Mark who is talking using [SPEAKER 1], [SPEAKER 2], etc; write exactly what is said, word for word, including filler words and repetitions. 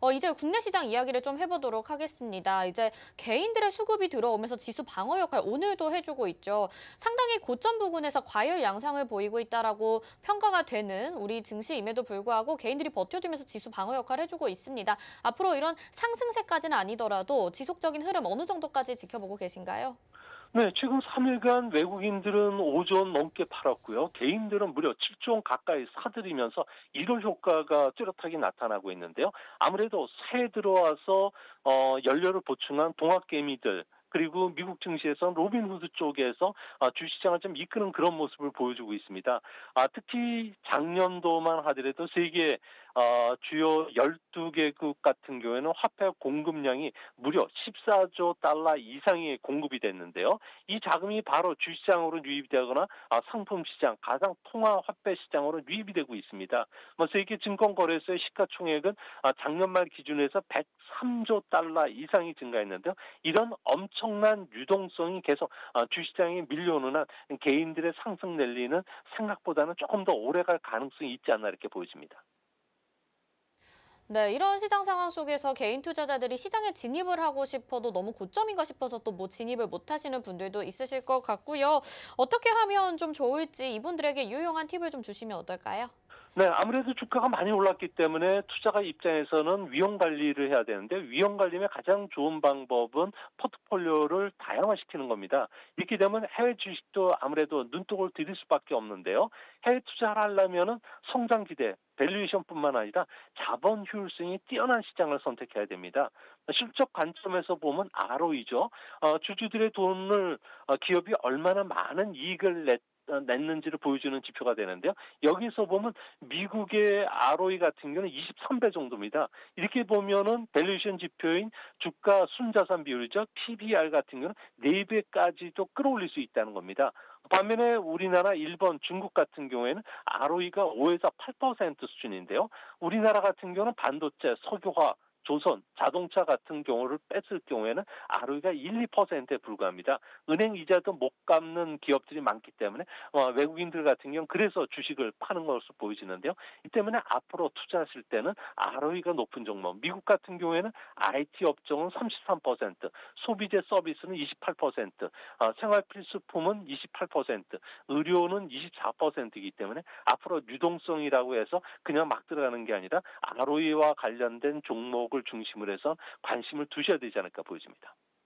[SPEAKER 1] 어, 이제 국내 시장 이야기를 좀 해보도록 하겠습니다. 이제 개인들의 수급이 들어오면서 지수 방어 역할 오늘도 해주고 있죠. 상당히 고점 부근에서 과열 양상을 보이고 있다라고 평가가 되는 우리 증시임에도 불구하고 개인들이 버텨주면서 지수 방어 역할을 해주고 있습니다. 앞으로 이런 상승세까지는 아니더라도 지속적인 흐름 어느 정도까지 지켜보고 계신가요?
[SPEAKER 2] 네, 최근 삼 일간 외국인들은 오조 원 넘게 팔았고요. 개인들은 무려 칠조 원 가까이 사들이면서 이런 효과가 뚜렷하게 나타나고 있는데요. 아무래도 새해 들어와서 어, 연료를 보충한 동학개미들 그리고 미국 증시에서 로빈후드 쪽에서 아, 주시장을 좀 이끄는 그런 모습을 보여주고 있습니다. 아, 특히 작년도만 하더라도 세계 어, 주요 열두 개국 같은 경우에는 화폐 공급량이 무려 십사조 달러 이상이 공급이 됐는데요. 이 자금이 바로 주시장으로 유입이 되거나 아, 상품 시장, 가상 통화 화폐 시장으로 유입이 되고 있습니다. 뭐 세계 증권거래소의 시가총액은 아, 작년 말 기준에서 백삼조 달러 이상이 증가했는데요. 이런 엄청난 유동성이 계속 아, 주시장에 밀려오는 한 개인들의 상승 랠리는 생각보다는 조금 더 오래 갈 가능성이 있지 않나 이렇게 보여집니다.
[SPEAKER 1] 네, 이런 시장 상황 속에서 개인 투자자들이 시장에 진입을 하고 싶어도 너무 고점인가 싶어서 또 뭐 진입을 못 하시는 분들도 있으실 것 같고요. 어떻게 하면 좀 좋을지 이분들에게 유용한 팁을 좀 주시면 어떨까요?
[SPEAKER 2] 네, 아무래도 주가가 많이 올랐기 때문에 투자가 입장에서는 위험 관리를 해야 되는데 위험 관리의 가장 좋은 방법은 포트폴리오를 다양화시키는 겁니다. 이렇게 되면 해외 주식도 아무래도 눈독을 들일 수밖에 없는데요. 해외 투자를 하려면은 성장 기대, 밸류에이션뿐만 아니라 자본 효율성이 뛰어난 시장을 선택해야 됩니다. 실적 관점에서 보면 알오이죠. 어, 주주들의 돈을 어, 기업이 얼마나 많은 이익을 냈 어, 냈는지를 보여주는 지표가 되는데요. 여기서 보면 미국의 알오이 같은 경우는 이십삼 배 정도입니다. 이렇게 보면은 밸류에이션 지표인 주가 순자산 비율이죠. 피비알 같은 경우는 네 배까지도 끌어올릴 수 있다는 겁니다. 반면에 우리나라, 일본, 중국 같은 경우에는 알오이가 오에서 팔 퍼센트 수준인데요. 우리나라 같은 경우는 반도체, 석유화, 조선, 자동차 같은 경우를 뺐을 경우에는 알오이가 일, 이 퍼센트에 불과합니다. 은행 이자도 못 갚는 기업들이 많기 때문에 어, 외국인들 같은 경우는 그래서 주식을 파는 것으로 보여지는데요. 이 때문에 앞으로 투자하실 때는 알오이가 높은 종목, 미국 같은 경우에는 아이티 업종은 삼십삼 퍼센트, 소비재 서비스는 이십팔 퍼센트, 어, 생활 필수품은 이십팔 퍼센트, 의료는 이십사 퍼센트이기 때문에 앞으로 유동성이라고 해서 그냥 막 들어가는 게 아니라 알오이와 관련된 종목을 중심으로 해서 관심을 두셔야 되지 않을까 보여집니다.